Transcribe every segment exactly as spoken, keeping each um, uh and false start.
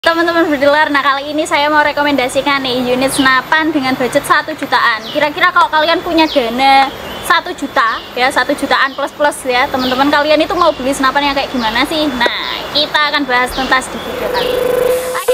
Teman-teman bediler, nah kali ini saya mau rekomendasikan nih unit senapan dengan budget satu jutaan. Kira-kira kalau kalian punya dana satu juta ya, satu jutaan plus plus ya, teman-teman kalian itu mau beli senapan yang kayak gimana sih? Nah, kita akan bahas tuntas di video kali ini. Oke,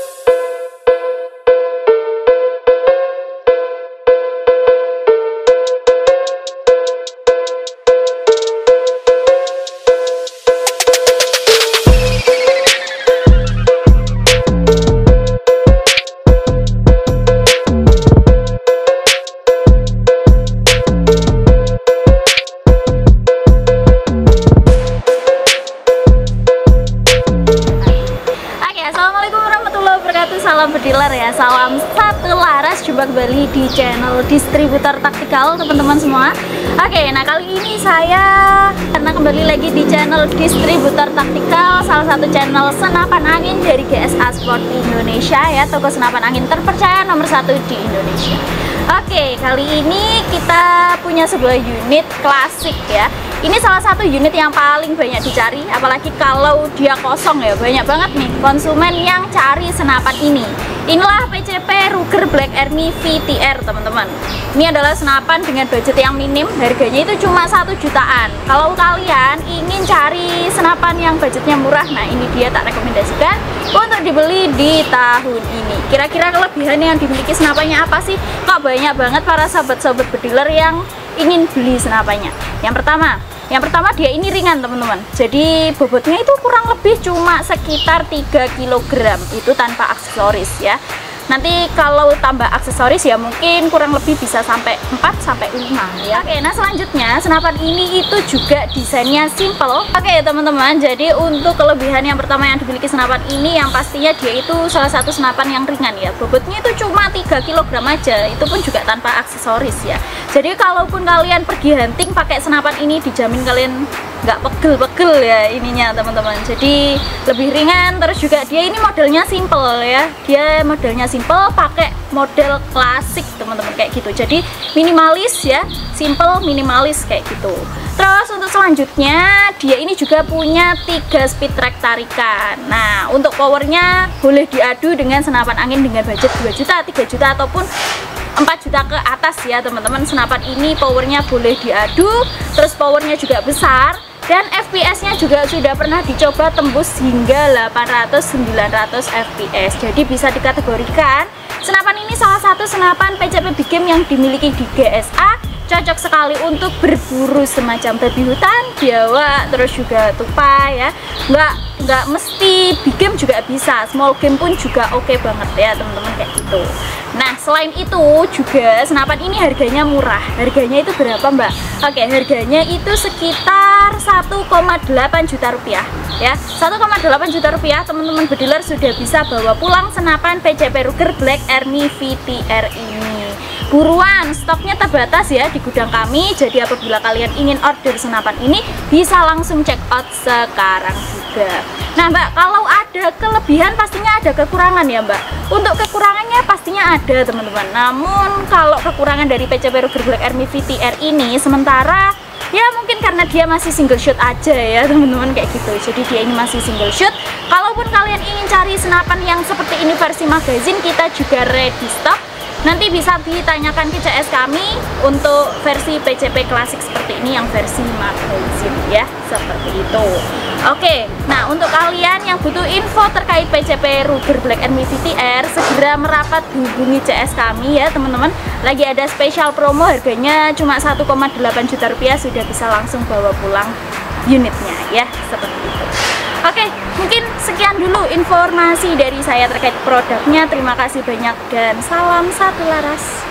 salam bediler ya, salam satu laras, jumpa kembali di channel distributor taktikal teman-teman semua. Oke, nah kali ini saya karena kembali lagi di channel distributor taktikal, salah satu channel senapan angin dari G S A Sport Indonesia ya, toko senapan angin terpercaya nomor satu di Indonesia. Oke, kali ini kita punya sebuah unit klasik ya. Ini salah satu unit yang paling banyak dicari, apalagi kalau dia kosong ya. Banyak banget nih konsumen yang cari senapan ini. Inilah P C P Ruger Black Army V T R teman-teman. Ini adalah senapan dengan budget yang minim, harganya itu cuma satu jutaan. Kalau kalian ingin cari senapan yang budgetnya murah, nah ini dia tak rekomendasikan untuk dibeli di tahun ini. Kira-kira kelebihan yang dimiliki senapannya apa sih? Kok banyak banget para sahabat-sahabat bediler yang ingin beli senapannya? Yang pertama, yang pertama dia ini ringan teman-teman. Jadi bobotnya itu kurang lebih cuma sekitar tiga kilogram, itu tanpa aksesoris ya. Nanti kalau tambah aksesoris ya mungkin kurang lebih bisa sampai empat sampai lima ya. Oke, nah selanjutnya senapan ini itu juga desainnya simple. Oke teman-teman, jadi untuk kelebihan yang pertama yang dimiliki senapan ini, yang pastinya dia itu salah satu senapan yang ringan ya. Bobotnya itu cuma tiga kilogram aja, itu pun juga tanpa aksesoris ya. Jadi kalaupun kalian pergi hunting pakai senapan ini, dijamin kalian nggak pegel-pegel ya ininya teman-teman. Jadi lebih ringan, terus juga dia ini modelnya simple ya. Dia modelnya simple, pakai model klasik teman-teman kayak gitu. Jadi minimalis ya, simple minimalis kayak gitu. Terus untuk selanjutnya dia ini juga punya tiga speed track tarikan. Nah untuk powernya boleh diadu dengan senapan angin dengan budget dua juta, tiga juta ataupun empat juta ke atas ya teman-teman. Senapan ini powernya boleh diadu, terus powernya juga besar, dan F P S-nya juga sudah pernah dicoba tembus hingga delapan ratus sembilan ratus F P S. Jadi bisa dikategorikan senapan ini salah satu senapan P C P big game yang dimiliki di G S A. Cocok sekali untuk berburu semacam babi hutan, biawak, terus juga tupai ya. Nggak nggak mesti big game juga bisa, small game pun juga oke banget ya teman-teman kayak gitu. Nah selain itu juga senapan ini harganya murah. Harganya itu berapa mbak? Oke, harganya itu sekitar satu koma delapan juta rupiah ya. satu koma delapan juta rupiah teman-teman bediler sudah bisa bawa pulang senapan P C P Ruger Black Army V T R ini. Buruan, stoknya terbatas ya di gudang kami. Jadi apabila kalian ingin order senapan ini, bisa langsung check out sekarang juga. Nah mbak, kalau ada kelebihan pastinya ada kekurangan ya mbak. Untuk kekurangannya pastinya ada teman-teman. Namun kalau kekurangan dari P C P Ruger Black Army V T R ini sementara ya mungkin karena dia masih single shot aja ya teman-teman kayak gitu. Jadi dia ini masih single shot. Kalaupun kalian ingin cari senapan yang seperti ini versi magazine, kita juga ready stock. Nanti bisa ditanyakan ke C S kami untuk versi P C P klasik seperti ini yang versi magazine ya, seperti itu. Oke, nah untuk kalian yang butuh info terkait P C P Ruger Black Army V T R, segera merapat hubungi C S kami ya teman-teman. Lagi ada spesial promo, harganya cuma satu koma delapan juta rupiah, sudah bisa langsung bawa pulang unitnya ya, seperti itu. Oke, mungkin sekian dulu informasi dari saya terkait produknya. Terima kasih banyak dan salam satu laras.